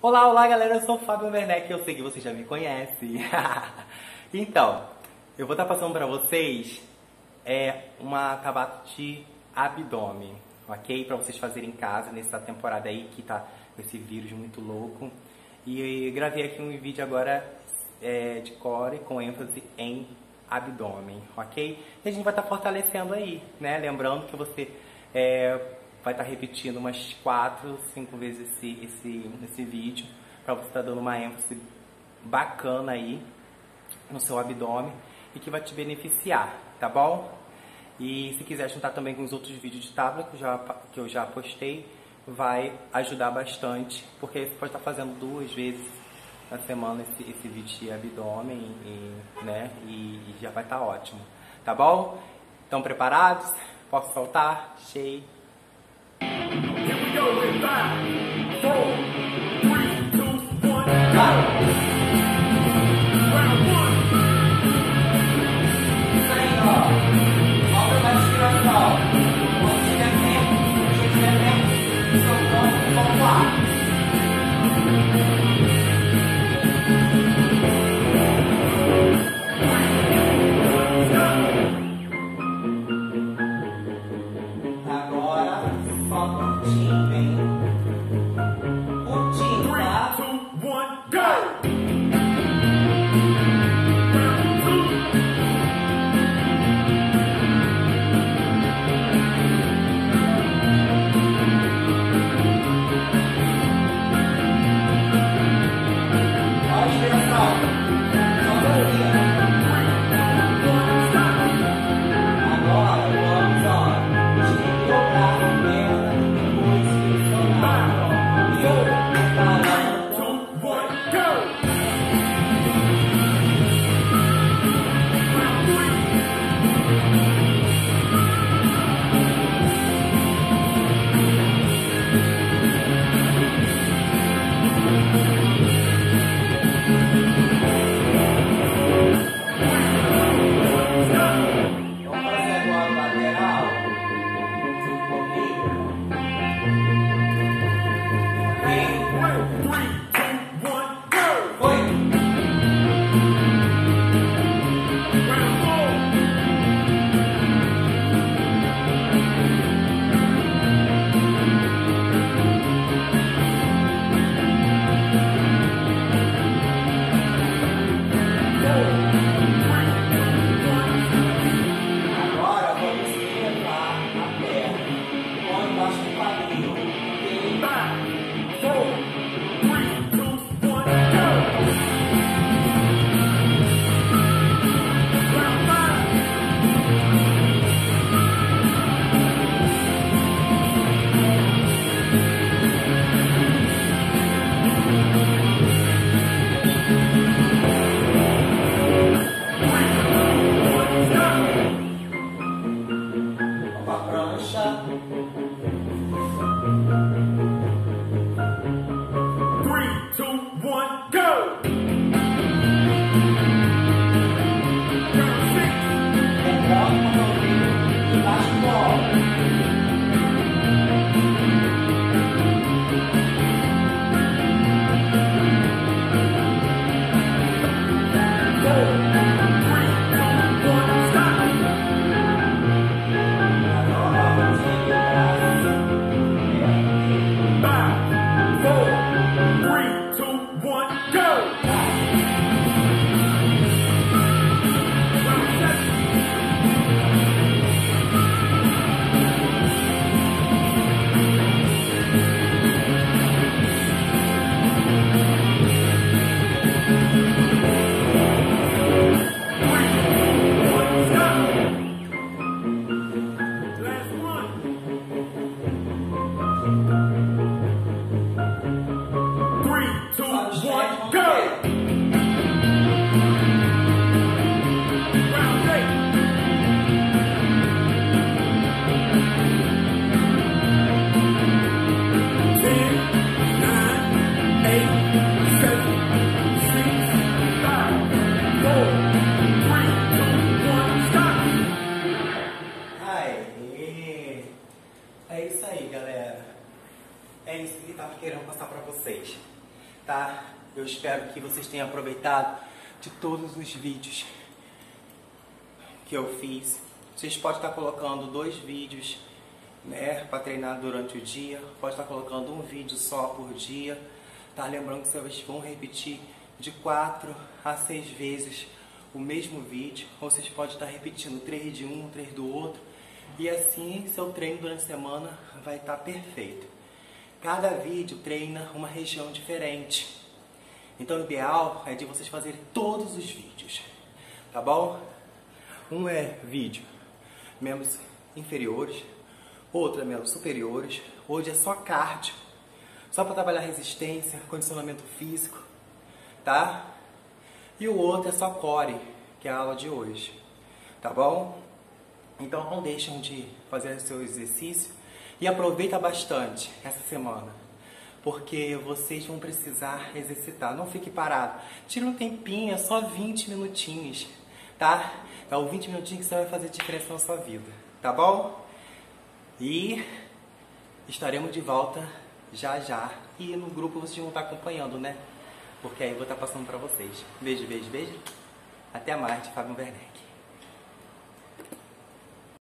Olá, olá galera, eu sou o Fábio Werneck, eu sei que você já me conhece. Então, eu vou estar passando pra vocês uma tabata de abdômen, ok? Pra vocês fazerem em casa nessa temporada aí que tá com esse vírus muito louco. E eu gravei aqui um vídeo agora de core com ênfase em abdômen, ok? E a gente vai estar fortalecendo aí, né? Lembrando que você vai estar repetindo umas 4, 5 vezes esse vídeo para você estar dando uma ênfase bacana aí no seu abdômen e que vai te beneficiar, tá bom? E se quiser juntar também com os outros vídeos de tablet que eu já postei, vai ajudar bastante, porque você pode estar fazendo 2 vezes na semana esse vídeo de abdômen e já vai estar ótimo, tá bom? Estão preparados? Posso soltar? Cheio. Here we go with 5, 4, 3, 2, 1, go! Round 1. Isso aí, ó. Volta da respiração. Quando tiver tempo, seu corpo, vamos lá. Agora, só curtinho, hein? Curtinho, tá? 3, 2, 1, go! Olha a respiração. Agora vamos, ó. Esticar o braço, perna e depois flexionar, ó. E eu preparando. 2, 1, go! Vamos fazer agora o lateral. Comigo. Ok? 3, 2, 1, go! Foi. Round 4. Agora vamos levar a perna. Põe embaixo do quadril. Ok? 5, 4, 3, 2, 1, go! Round 5. Vamos pra prancha. 3, 2, 1, go! Round 6. Levanta o quadril embaixo do ombro. Agora vamos equilibrar perna. 5, 4, 3, 2, 1, go! Round 7. Last one. 3, 2, 1, go! Round 8. Ten, 9, 8, 7, 6, 5, 4, 3, 2, 1, stop! Aê! É isso aí, galera. É isso que ele estava querendo passar para vocês. tá? Eu espero que vocês tenham aproveitado de todos os vídeos que eu fiz. Vocês podem estar colocando 2 vídeos, né, para treinar durante o dia. Pode estar colocando um vídeo só por dia, tá? Lembrando que vocês vão repetir de 4 a 6 vezes o mesmo vídeo, ou vocês podem estar repetindo 3 de um, 3 do outro, e assim seu treino durante a semana vai estar perfeito. Cada vídeo treina uma região diferente, então o ideal é de vocês fazerem todos os vídeos, tá bom? Um é vídeo membros inferiores, outro é membros superiores. Hoje é só cardio, só para trabalhar resistência, condicionamento físico, tá? E o outro é só core, que é a aula de hoje, tá bom? Então não deixem de fazer seu exercício e aproveita bastante essa semana, porque vocês vão precisar exercitar. Não fique parado, tira um tempinho, é só 20 minutinhos, tá? É o 20 minutinhos que você vai fazer diferença na sua vida, tá bom? E estaremos de volta já já. E no grupo vocês vão estar acompanhando, né? Porque aí eu vou estar passando pra vocês. Beijo, beijo, beijo. Até mais, de Fábio Werneck.